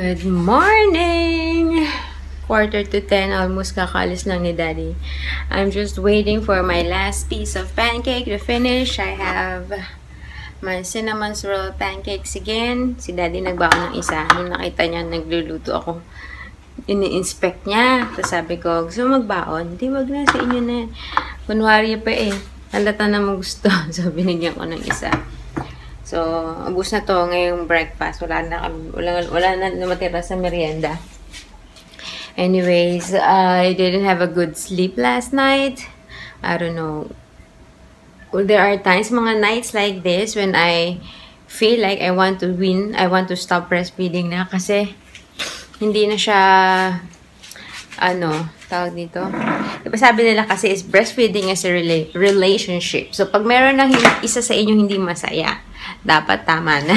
Good morning! 9:45, almost kakalis lang ni Daddy. I'm just waiting for my last piece of pancake to finish. I have my cinnamon swirl pancakes again. Si Daddy nagbaon ng isa. Nung nakita niya, nagluluto ako. Ini-inspect niya. Tapos sabi ko, gusto mo magbaon? Hindi, wag na. Sa inyo na yan. Kunwari pa eh. Halata na mo gusto. So, binigyan ko ng isa. So, ubus na to ngayong breakfast. Wala na matira sa merienda. Anyways, I didn't have a good sleep last night. I don't know. There are times, mga nights like this, when I feel like I want to win. I want to stop breastfeeding na kasi hindi na siya, tawag dito. Diba sabi nila kasi is breastfeeding is a relationship. So, pag meron ng isa sa inyo hindi masaya, dapat tama na.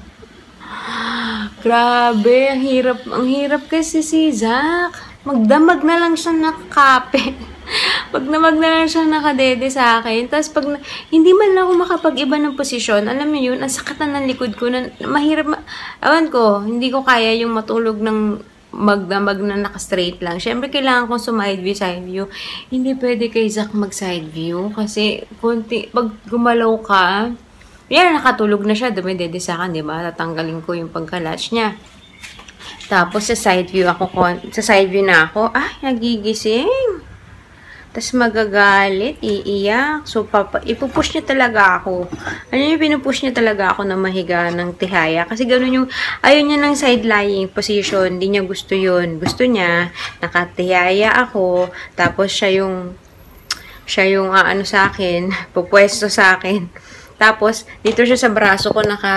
Grabe, ang hirap kasi si Zach. Magdamag na lang siya nakakapit. Magdamag na lang siya nakadede sa akin. Tapos pag hindi man lang ako makapag-iba ng posisyon, alam mo yun, ang sakit na ng likod ko. Mahirap, awan ko, hindi ko kaya yung matulog ng magdamag na naka-straight lang. Siyempre, kailangan kong side view, side view. Hindi pwede kay Zach mag-side view. Kasi, pag gumalaw ka, yan, nakatulog na siya. Dumidede sa akin, di ba? Tatanggalin ko yung pagka-latch niya. Tapos, sa side view na ako, nagigising. Tapos, magagalit, iiyak. So, ipupush niya talaga ako. Ano yung pinupush niya talaga ako na mahiga ng tihaya? Kasi ganun yung, ayaw niya ng side-lying position. Hindi niya gusto yun. Gusto niya, nakatihaya ako. Tapos, siya yung sa akin, pupwesto sa akin. Tapos, dito siya sa braso ko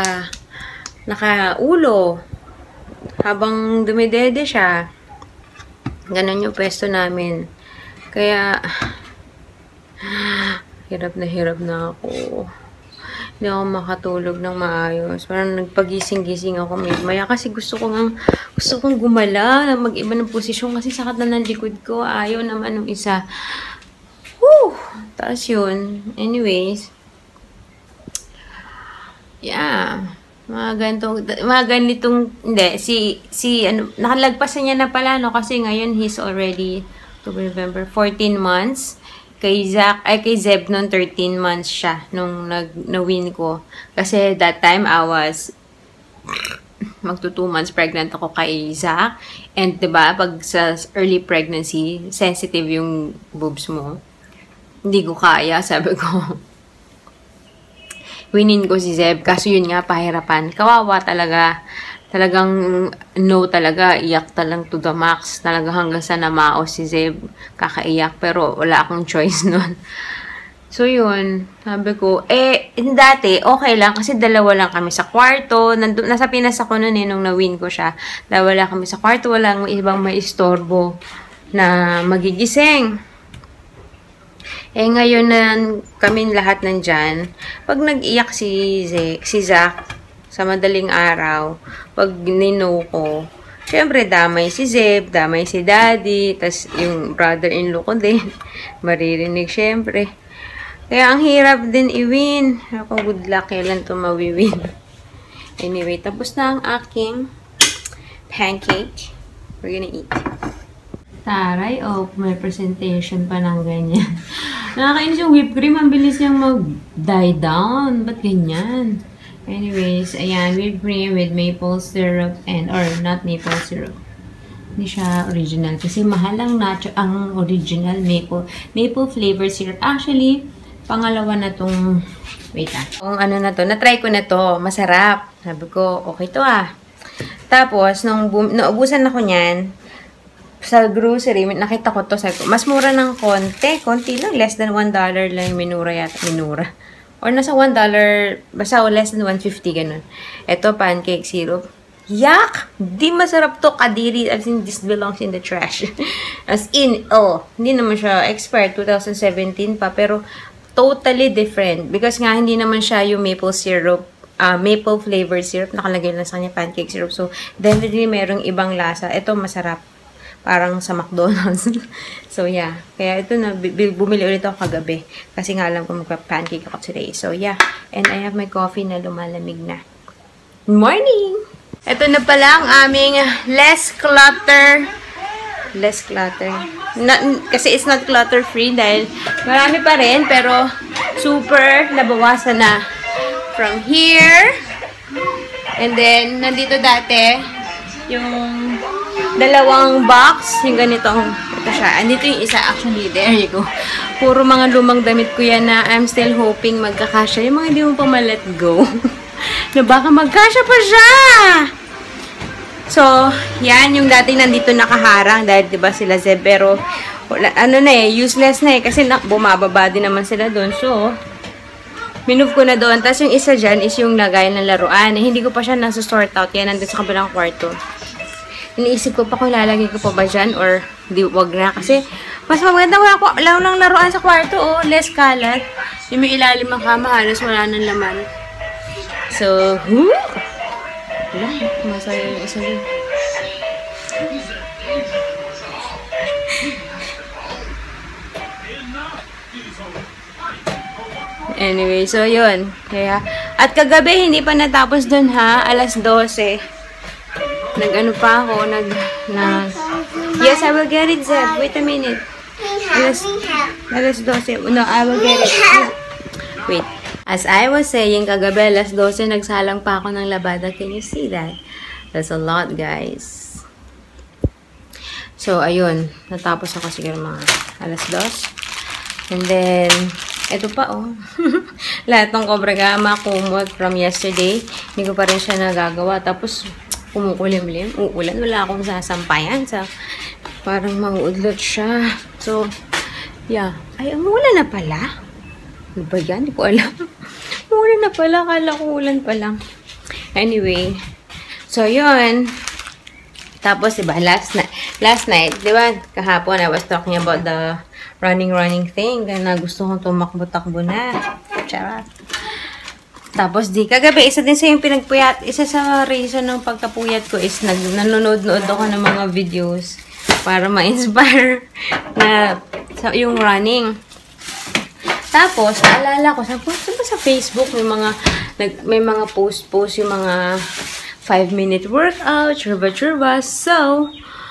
naka-ulo. Habang dumidede siya. Ganon yung pwesto namin. Kaya, hirap na ako. Hindi ako makatulog ng maayos. Parang nagpagising-gising ako maya kasi gusto kong gumala, mag-iba ng posisyon kasi sakat na ng likod ko. Ayaw naman ng isa. Woo! Taas yun. Anyways, yeah. Mga ganitong, nakalagpasan niya na pala, no? Kasi ngayon, he's already, November, 14 months. Kay Zeb, noon 13 months siya, nung na-win ko. Kasi that time, I was, magto 2 months pregnant ako kay Zach. And, diba, pag sa early pregnancy, sensitive yung boobs mo. Hindi ko kaya, sabi ko. Winin ko si Zeb. Kaso yun nga, pahirapan. Kawawa talaga. Talagang no talaga. Iyak talang to the max. Talaga hanggang sa namao si Zeb. Kakaiyak. Pero wala akong choice nun. So yun. Sabi ko, dati okay lang. Kasi dalawa lang kami sa kwarto. Nasa Pinas ako nun nung na-win ko siya. Dalawa lang kami sa kwarto. Walang ibang maistorbo na magigising. Ngayon na kami lahat nandyan, pag nag-iyak si Zach sa madaling araw, pag nino ko, syempre damay si Zeb, damay si Daddy, tas yung brother-in-law ko din, maririnig syempre. Kaya ang hirap din i-win. Ako, good luck, kailan ito mawi-win. Anyway, tapos na ang aking pancake. We're gonna eat. Taray, may presentation pa ng ganyan. Nakakainis yung whipped cream. Ang bilis niyang mag-die down. Ba't ganyan? Anyways, ayan. Whipped cream with maple syrup or not maple syrup. Hindi siya original. Kasi mahal ang original maple flavor syrup. Actually, pangalawa na tong, wait kung na to, na-try ko na to. Masarap. Sabi ko, okay to Tapos, naubusan ako niyan, sa grocery, nakita ko to, mas mura ng konti lang, less than $1 lang yung minura. Or nasa $1, basta less than 150, ganun. Ito, pancake syrup. Yak! Di masarap to, kadiri, as in, this belongs in the trash. As in, hindi naman siya expired, 2017 pa, pero totally different. Because nga, hindi naman siya yung maple syrup, maple flavored syrup, nakalagay lang sa kanya pancake syrup. So, definitely merong ibang lasa. Ito, masarap. Parang sa McDonald's. So, yeah. Kaya ito na, bumili ulit ako kagabi. Kasi nga alam ko magpa-pancake ako today. So, yeah. And I have my coffee na lumalamig na. Morning! Ito na pala ang aming less clutter. Less clutter. Kasi it's not clutter-free dahil marami pa rin, pero super nabawasan na. From here. And then, nandito dati, yung dalawang box, yung ganitong, ito siya. Andito yung isa, actually, there you go. Puro mga lumang damit ko yan na I'm still hoping magkakasya. Yung mga hindi mo pa ma-let go. Na baka magkasya pa siya! So, yan, yung dating nandito nakaharang dahil diba sila Zeb, pero ano na useless na kasi bumababa din naman sila doon. So, minove ko na doon. Tapos yung isa dyan is yung lagay ng laruan. Hindi ko pa siya nasa-sort out. Yan, nandun sa kabilang kwarto. Iniisip ko pa kung lalagay ko pa ba dyan or di, wag na. Kasi, mas maganda wala ko lang laruan sa kwarto. Oh, less kalat. Yung may ilalim ng kama, halos wala ng laman. So, wala, masaya yung isa din. Anyway, so yun. Kaya, at kagabi, hindi pa natapos dun ha, alas 12. Nag-ano pa ako, yes, I will get it, Zeb. Wait a minute. Alas 12. No, I will get it. Wait. As I was saying, kagabi, alas 12, nagsalang pa ako ng labada. Can you see that? That's a lot, guys. So, ayun. Natapos ako siguro mga alas 2. And then, eto pa, oh. Lahat ng Cobra Gama kumot from yesterday. Hindi ko pa rin siya nagagawa. Tapos, kumukulimlim. Uulan. Wala akong sasampayan. So, parang mauudlot siya. So, yeah. Ay, umulan na pala. Ano ba yan? Hindi ko alam. Umulan na pala. Kala ko ulan pa lang. Anyway. So, yun. Tapos, diba, last night, diba, kahapon, I was talking about the running thing. Na gusto kong tumakbo-takbo na. Charot. Tapos, kagabi, isa din sa yung pinagpuyat. Isa sa reason ng pagkapuyat ko is nanonood-nood ako ng mga videos para ma-inspire na yung running. Tapos, naalala ko, sabi ko sa Facebook, may mga post yung mga 5-minute workout, churba. So,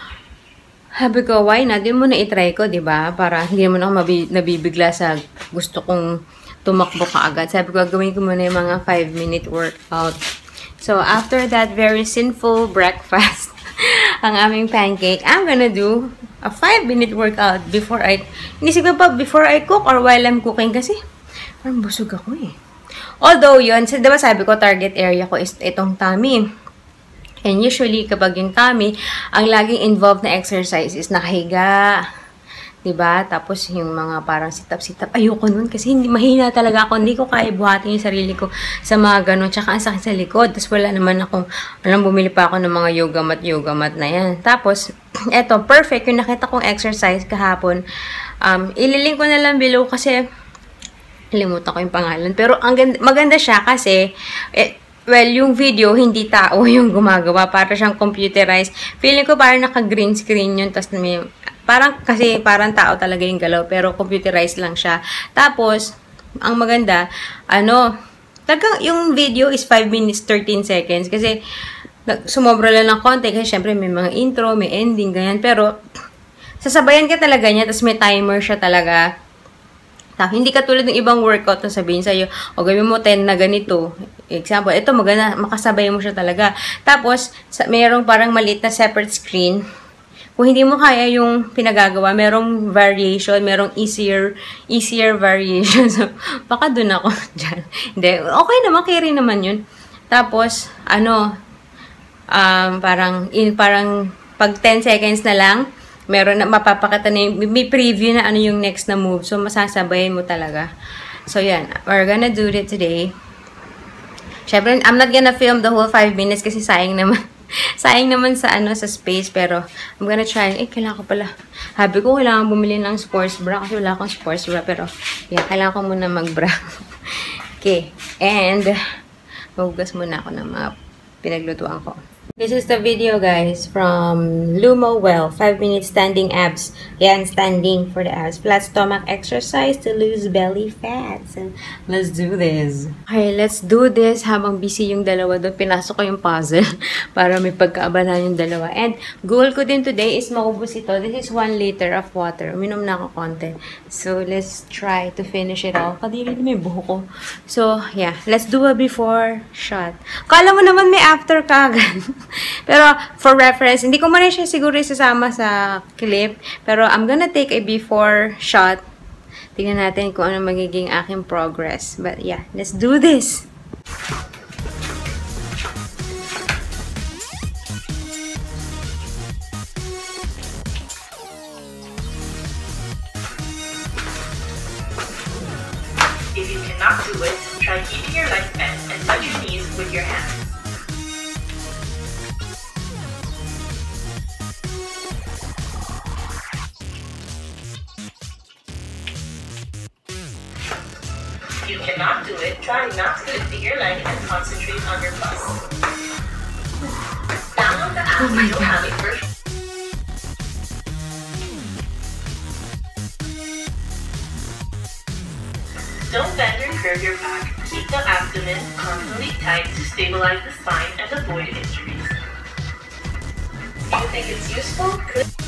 sabi ko, why not? Yun muna itry ko, diba? Para hindi naman ako nabibigla sa gusto kong tumakbo kaagad. Sabi ko, gawin ko muna yung mga 5-minute workout. So, after that very sinful breakfast, ang aming pancake, I'm gonna do a 5-minute workout before inisip ko pa, before I cook or while I'm cooking kasi parang busog ako eh. Although yun, diba sabi ko, target area ko is itong tummy. And usually, kapag yung tummy, ang laging involved na exercise is nakahiga. Diba? Tapos yung mga parang sit-up. Ayoko nun kasi mahina talaga ako. Hindi ko kaya buhatin yung sarili ko sa mga ganun. Tsaka ang sakit sa likod. Tapos wala naman akong, bumili pa ako ng mga yoga mat na yan. Tapos, eto, perfect. Yung nakita kong exercise kahapon. Ililink ko na lang below kasi limutan ko yung pangalan. Pero maganda siya kasi, well, yung video, hindi tao yung gumagawa. Para siyang computerized. Feeling ko parang naka-green screen yun. Tapos parang tao talaga yung galaw. Pero computerized lang siya. Tapos, ang maganda, talagang yung video is 5 minutes, 13 seconds. Kasi, sumobra lang ng konti. Kasi syempre may mga intro, may ending, ganyan. Pero, sasabayan ka talaga niya. Tapos may timer siya talaga. Hindi katulad ng ibang workout na sabihin sa'yo, o gawin mo 10 na ganito. Example, ito maganda, makasabay mo siya talaga. Tapos, mayroong parang maliit na separate screen. Kung hindi mo kaya yung pinagagawa, merong variation, merong easier variation. So, baka dun ako dyan. Hindi, okay naman, carry naman yun. Tapos, parang pag 10 seconds na lang, meron na mapapakita na may preview na ano yung next na move. So, masasabayin mo talaga. So, yan. We're gonna do it today. Syempre, I'm not gonna film the whole 5 minutes kasi sayang naman. Sayang naman sa sa space. Pero, I'm gonna try. Kailangan ko pala. Habi ko, kailangan bumili ng sports bra kasi wala akong sports bra. Pero, yeah, kailangan ko muna mag-bra. Okay. And, magugas muna ako ng mga pinaglutuan ko. This is the video, guys, from Lumo Well. 5 minutes standing abs. Yan, standing for the abs. Flat stomach exercise to lose belly fat. So, let's do this. Okay, let's do this habang busy yung dalawa doon. Pinasok ko yung puzzle para may pagkaabalan yung dalawa. And goal ko din today is maubos ito. This is 1 liter of water. Uminom na ako konti. So, let's try to finish it all. Kadiri may buho ko. So, yeah. Let's do a before shot. Kala mo naman may after ka agad. Pero, for reference, hindi ko muna siya siguro isasama sa clip. Pero, I'm gonna take a before shot. Tingnan natin kung ano magiging aking progress. But, yeah, let's do this! If you cannot do it, try keeping your legs bent and touch your knees with your hands. If you cannot do it, try not to lift your leg and concentrate on your bus. Down on the ass, you don't have a first. Don't bend or curve your back. Keep the abdomen constantly tight to stabilize the spine and avoid injuries. Do you think it's useful?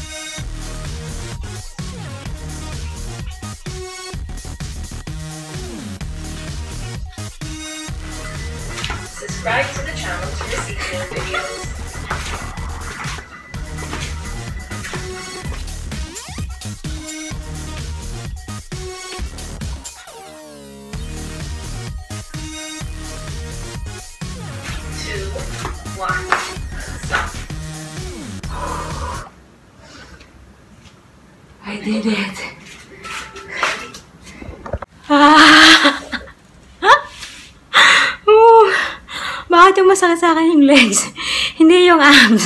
Subscribe to the channel to receive new videos. I did it. Bakit yung masakit sa akin yung legs? Hindi yung abs.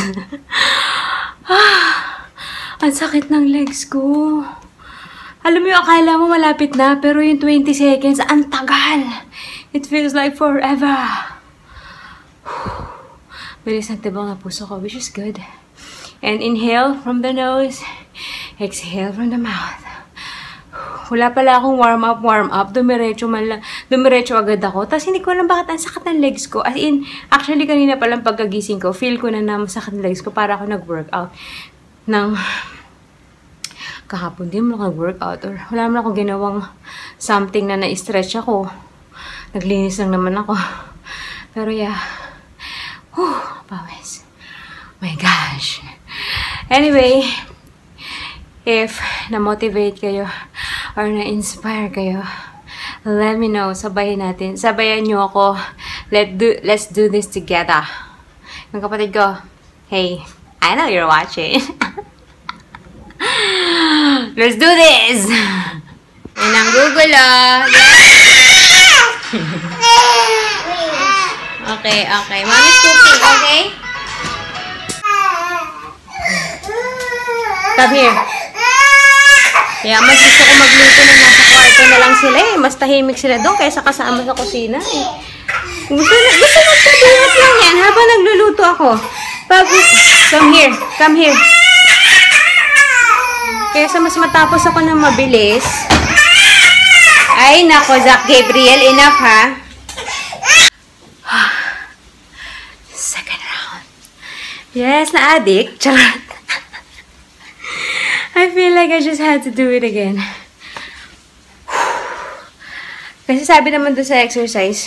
Ang sakit ng legs ko. Alam mo yung akala mo malapit na, pero yung 20 seconds, ang tagal. It feels like forever. Bilis ang tibang na puso ko, which is good. And inhale from the nose. Exhale from the mouth. Wala pala akong warm up. Dumiretso agad ako. Tapos hindi ko alam bakit ang sakit ng legs ko. As in, actually kanina palang pagkagising ko, feel ko na masakit ng legs ko para ako nag-workout. Kahapon din mo nag-workout. Or wala naman ako ginawang something na na-stretch ako. Naglinis lang naman ako. Pero yeah. Pawis. My gosh. Anyway, if na-motivate kayo or na-inspire kayo, let me know. Sabayan nyo ako. Let's do this together. Yung kapatid ko, hey, I know you're watching. Let's do this! Yan ang gugulo. Okay. Mommy's cooking, okay? Come here. Kaya mas gusto ko magluto na nasa kwarto na lang sila eh. Mas tahimik sila doon kaysa kasama sa kusina eh. Gusto magsabihat lang yan habang nagluluto ako. Come here. Kaysa mas matapos ako ng mabilis. Ay, nako, Zach Gabriel. Enough, ha? Second round. Yes, na-addict. Charot. I feel like I just had to do it again. Kasi sabi naman doon sa exercise,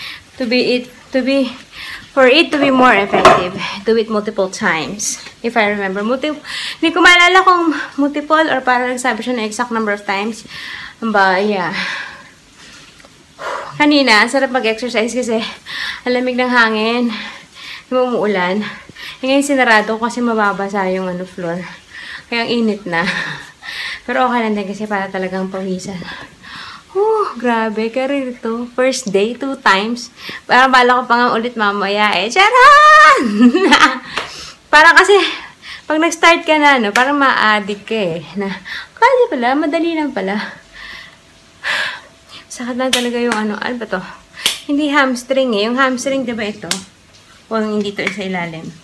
for it to be more effective, do it multiple times. If I remember, hindi ko maalala kung multiple or parang sabi siya na exact number of times. But yeah. Kanina, sarap mag-exercise kasi alamig ng hangin, umuulan. Ngayon sinarado ko kasi mababasa yung floor. Kaya ang init na. Pero okay lang din kasi para talagang pawisan. Grabe. Career to. First day, 2 times. Parang bala ko pa nga ulit mamaya eh. Charan! Parang kasi, pag nag-start ka na, parang ma-addict ka eh. Kaya pala, madali lang pala. Sakit lang talaga yung ano ba to? Hindi hamstring eh. Yung hamstring, diba ito? O hindi to sa ilalim.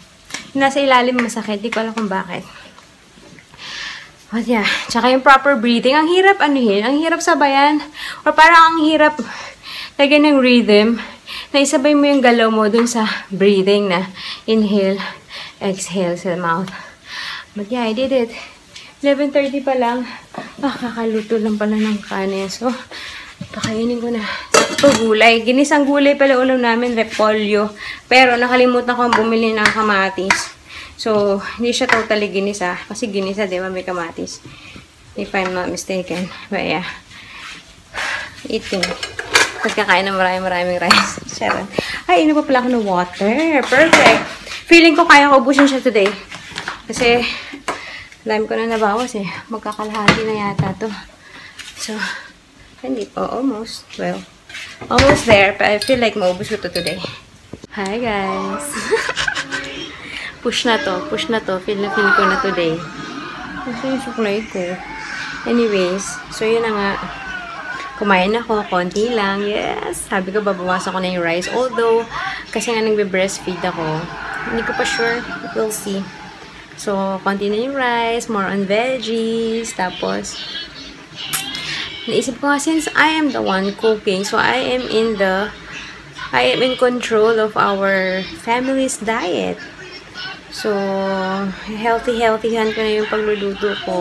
Nasa ilalim masakit. Di ko alam kung bakit. But yeah. Tsaka yung proper breathing. Ang hirap anuhin. Ang hirap sabayan. Or parang ang hirap lagyan ng rhythm na isabay mo yung galaw mo dun sa breathing na inhale, exhale sa mouth. But yeah, I did it. 11:30 pa lang. Kakaluto lang pala ng kanin. So, kakainin ko na. Ito, gulay. Ginisang gulay pala ulam namin, repolyo. Pero, nakalimutan ko bumili ng kamatis. So, hindi siya totally ginisa. Kasi ginisa, di ba, may kamatis. If I'm not mistaken. But yeah. Eating. Pagkakain ng maraming rice. Sharon. Ay, ino pa pala ako ng water. Perfect. Feeling ko kaya ko ubusin siya today. Kasi, dami ko na nabawas eh. Magkakalahati na yata to. So, hindi po. Almost. Well, almost there. But I feel like maubos ko to today. Hi guys. Push na to. Push na to. Feel na feel ko na today. Kasi yung suklay ko. Anyways. So, yun na nga. Kumain ako. Konti lang. Yes. Sabi ko, babawasan ko na yung rice. Although, kasi nga nagbe-breastfeed ako. Hindi ko pa sure. We'll see. So, konti na yung rice, more on veggies, tapos, naisip ko nga, since I am the one cooking, so I am in control of our family's diet. So, healthy-han ko na yung pagluluto ko.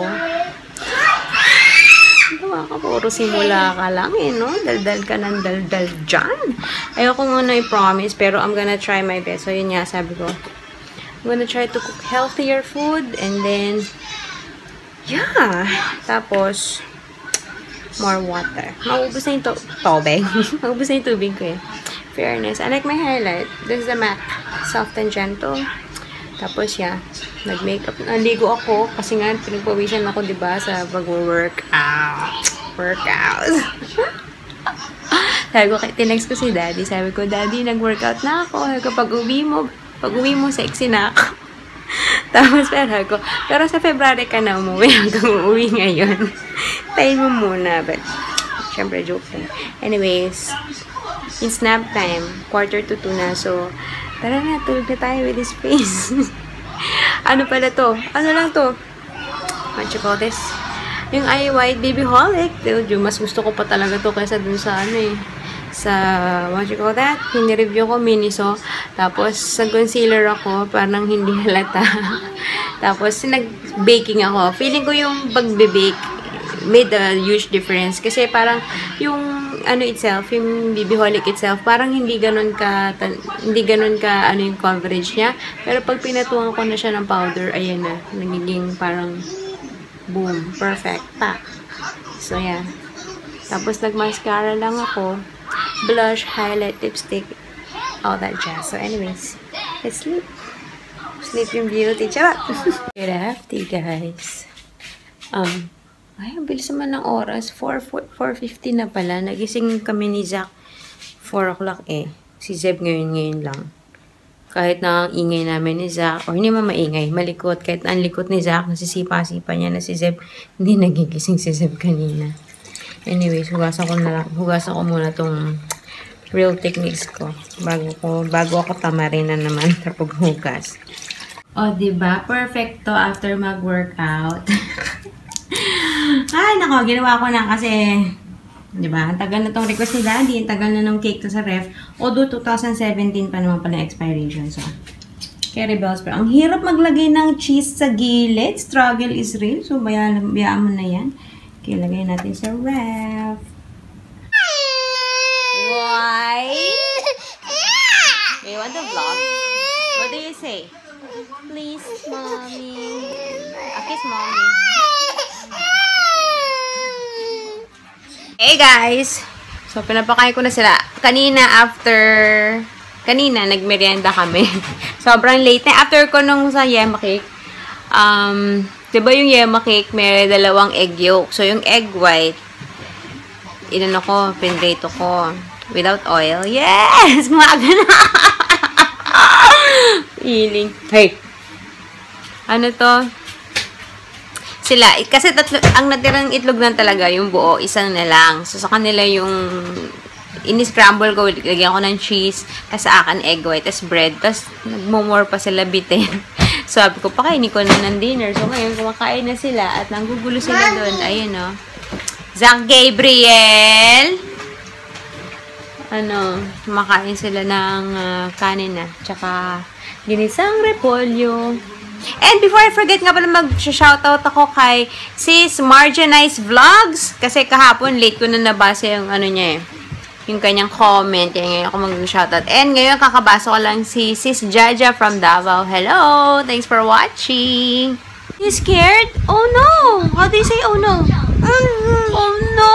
Puro simula ka lang eh, no? Daldal ka ng daldal dyan. Ayoko muna i-promise, pero I'm gonna try my best. So, yun nga, sabi ko. I'm gonna try to cook healthier food and then yeah, tapos more water. Maubos na yung tubig. Maubos na yung tubig ko eh. Fairness. I like my highlight. This is the MAC Soft and Gentle. Tapos yeah, nag-makeup. Naligo ako kasi nga pinagpawisan ako, diba, sa pag-workout. Sabi ko, tinext ko si Daddy. Sabi ko, Daddy, nag-workout na ako. Sabi ko, pag uwi mo, sexy na ako. Tapos, pero sa February ka na umuwi hanggang uuwi ngayon. Tayo mo muna. But, syempre, joke lang. Anyways, it's nap time. 1:45 na. So, tara na, tulog na tayo with this face. Ano pala to? Ano lang to? What you call this? Yung Eye White Baby Holic. Mas gusto ko pa talaga to kaysa dun sa ano eh. Sa, what you call that? Hinireview ko, Miniso. Tapos, sa concealer ako, parang hindi halata. Tapos, nag-baking ako. Feeling ko yung pag-bake made a huge difference. Kasi parang, yung ano itself, yung Baby Holic itself, parang hindi ganun ka, ano yung coverage niya. Pero pag pinatuan ko na siya ng powder, ayan na. Nagiging parang, boom, perfect, pa. So, yeah. Tapos, nag-mascara lang ako. Blush, highlight, lipstick, all that jazz. So anyways, let's sleep. Sleeping Beauty. Charot! Good afternoon, guys. Ay, ang bilis naman ng oras. 4:50 na pala. Nagising kami ni Zach 4 o'clock eh. Si Zeb ngayon lang. Kahit na ang ingay namin ni Zach, or hindi man maingay, malikot. Kahit na ang likot ni Zach, nasisipa-sipa niya na si Zeb. Hindi nagigising si Zeb kanina. Anyways, hugasan ko muna tong Real Techniques ko. Bago ako tamarin na naman sa paghugas. O, diba? Perfect to after mag-workout. Ay, nako, ginawa ko na kasi, diba? Ang tagal na tong request ni Daddy. Ang tagal na ng cake to sa ref. Although 2017 pa naman pala expiration. So, Carry Bells. Pero ang hirap maglagay ng cheese sa gilid. Struggle is real. So, bayaan mo na yan. Ilagay natin sa ref. Why? You want the vlog? What do you say? Please, mommy. Kiss mommy. Hey guys! So, pinapakain ko na sila. Kanina, nagmerienda kami. Sobrang late na. After ko nung sa yema cake, diba yung yema cake, may 2 egg yolk. So, yung egg white, pinrito ko. Without oil. Yes! Kumaga na! Feeling. Hey! Ano to? Sila, kasi ang natirang itlog lang talaga, yung buo, isang na lang. So, sa kanila yung in-scramble ko, lagyan ko ng cheese, tapos sa akin egg white, tapos bread, tapos nagmumore pa sila bitin. Sabi ko, pakainin ko na ng dinner. So, ngayon, kumakain na sila at nanggugulo sila doon. Ayun, o. Zach Gabriel! Kumakain sila ng kanin na. Tsaka, ginisang repolyo. And before I forget nga pala mag-shoutout ako kay Sis Marginized Vlogs. Kasi kahapon, late ko na nabasa yung niya eh. Yung kanyang comment. Kaya ngayon ako mag-shoutout. And ngayon, kakabasa ko lang si Sis Jaja from Davao. Hello! Thanks for watching! You scared? Oh no! How do you say oh no? Oh no!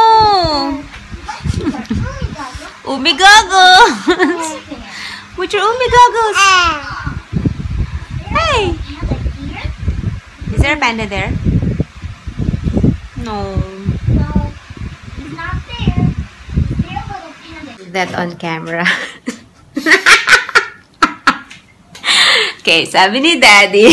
Umigaggles! What's your umigaggles? Hey! Is there a panda there? No. He's not there. There's a little panda. That on camera. Okay, sabi ni Daddy.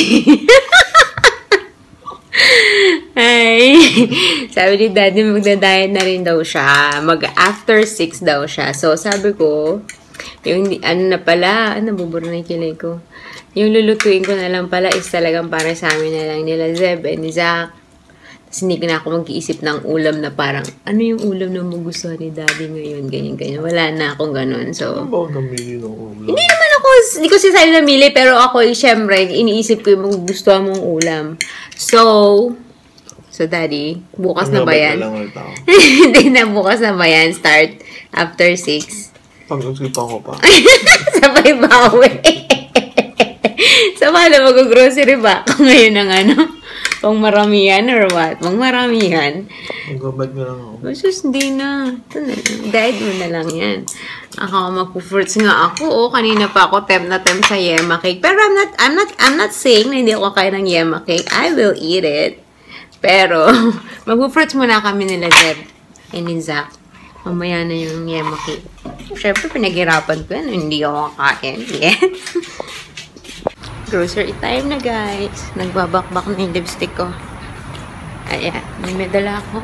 Ay, sabi ni Daddy magda-diet na rin daw siya. Mag-after 6 daw siya. So, sabi ko, yung na pala, nabubura na yung kilay ko. Yung lulutuin ko na lang pala is talagang para sa amin na lang nila Zeb and ni Zach. Tapos hindi na ako mag-iisip ng ulam na parang, ano yung ulam na magustuhan ni Daddy ngayon, ganyan-ganyan. Wala na akong ganun. So, ano ba ang namili ng ulam? Hindi naman ako, hindi ko sinasabi namili, pero ako, syempre, iniisip ko yung magugustuhan mong ulam. So Daddy, bukas na ba yan? Hindi na, bukas na ba yan? Start after 6. Pag-usipan ko pa. Sabay bawi. So, paano mag-grocery ba? Kung ngayon ng pang maramihan or what? Pang maramihan. Mag-babad na lang ako. Basus, hindi na. Ito na lang. Diet mo na lang yan. Ako, magpo-fruits nga ako. Kanina pa ako tempt sa yema cake. Pero I'm not saying na hindi ako kakain ng yema cake. I will eat it. Pero, magpo-fruits muna kami nila, Zeb. And ni Zach. Mamaya na yung yema cake. Siyempre, pinaghirapan ko yan. Hindi ako kakain. Yes. Grocery time na, guys. Nagbabakbak na yung lipstick ko. Ayan. May medala ako.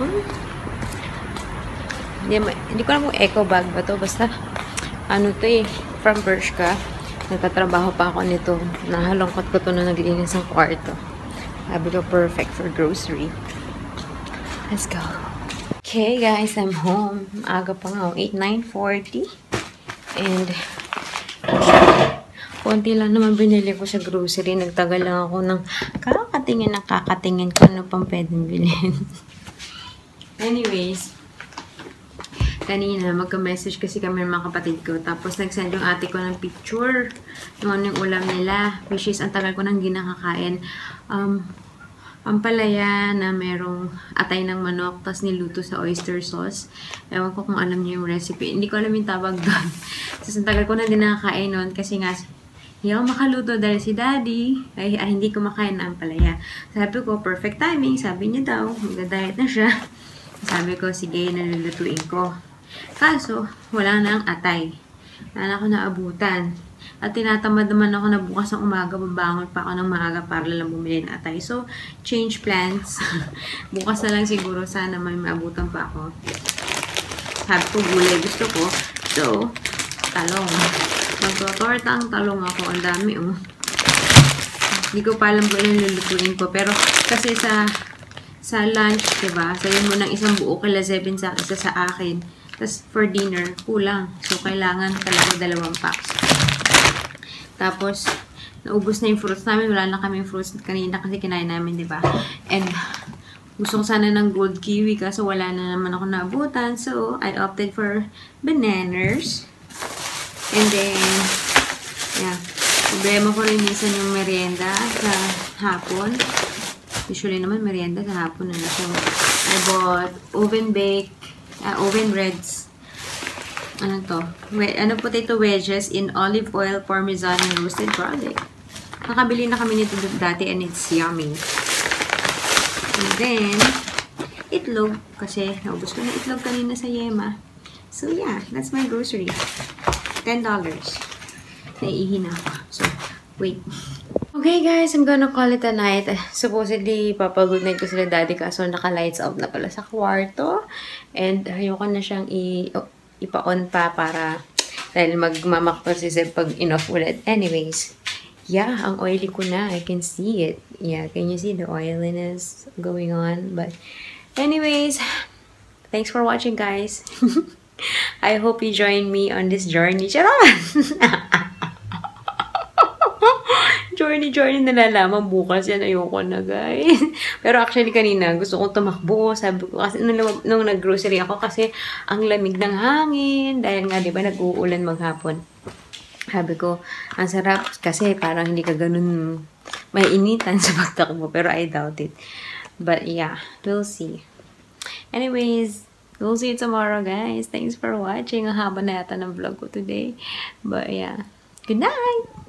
Hindi ko alam kung eco bag ba to. Basta, to eh. From Bershka. Nagtatrabaho pa ako nito. Nahalongkot ko to na naglinis ng kwarto. Sabi ko, perfect for grocery. Let's go. Okay, guys. I'm home. Aga pa nga. 9:40. And, konti lang naman binili ko sa grocery. Nagtagal lang ako ng kakatingin ko ano pang pwedeng bilhin. Anyways, kanina, magka-message kasi kami ng mga kapatid ko. Tapos, nag-send yung ate ko ng picture yung yung ulam nila. Which is, ang tagal ko nang ginakakain. Pampalaya na merong atay ng manok, tapos niluto sa oyster sauce. Ewan ko kung alam niyo yung recipe. Hindi ko alam yung tawag doon. Tapos, ang tagal ko nang dinakakain noon kasi nga, hindi ako makaluto dahil si Daddy ay hindi ko makain na ampalaya. Sabi ko, perfect timing. Sabi niya daw, magda-diet na siya. Sabi ko, sige, nalulutuin ko. Kaso, wala na ang atay. Wala na ako naabutan. At tinatamad naman ako na bukas ng umaga, babangon pa ako ng maaga para lang bumili ng atay. So, change plans. Bukas na lang siguro, sana may maabutan pa ako. Sabi ko, gulay gusto ko. So, talong. Magtotortang talong ako. Ang dami, oh. Hindi ko pa alam kung ilan lulutuin ko. Pero, kasi sa lunch, diba? Sayo mo ng isang buo kala 7 sa isa sa akin. Tapos, for dinner, kulang. So, kailangan talaga 2 packs. Tapos, naubos na yung fruits namin. Wala na kami fruits kanina kasi kinain namin, diba? And, gusto ko sana ng gold kiwi kasi wala na naman ako naabutan. So, I opted for bananas. And then, yeah. Problema ko rin minsan yung merienda sa hapon. Usually naman merienda sa hapon na. So, I bought oven breads. Ano to? Potato wedges in olive oil, parmesan, and roasted garlic. Nakabili na kami nito dati and it's yummy. And then, itlog. Kasi naubos ko na itlog kanina sa Yema. So yeah, that's my grocery. $10. Naiihi na ako. So, wait. Okay guys, I'm gonna call it a night. Supposedly, papagood night ko sila Daddy kaso naka-lights out na pala sa kwarto. And ayoko na siyang ipa-on pa para dahil magmamaktor si Zeb pag enough ulit. Anyways, yeah, ang oily ko na. I can see it. Yeah, can you see the oiliness going on? But anyways, thanks for watching, guys. I hope you join me on this journey. Charot! Journey na lalaman bukas. Yan, ayoko na, guys. Pero actually, kanina, gusto kong tumakbo. Sabi ko, kasi nung nag-grocery ako, kasi ang lamig ng hangin. Dahil nga, di ba, nag-uulan maghapon. Sabi ko, ang sarap. Kasi parang hindi ka ganun maiinitan sa pagtakbo. Pero I doubt it. But yeah, we'll see. Anyways, we'll see you tomorrow, guys. Thanks for watching. Ang haba na yata ng vlog ko today. But yeah, good night!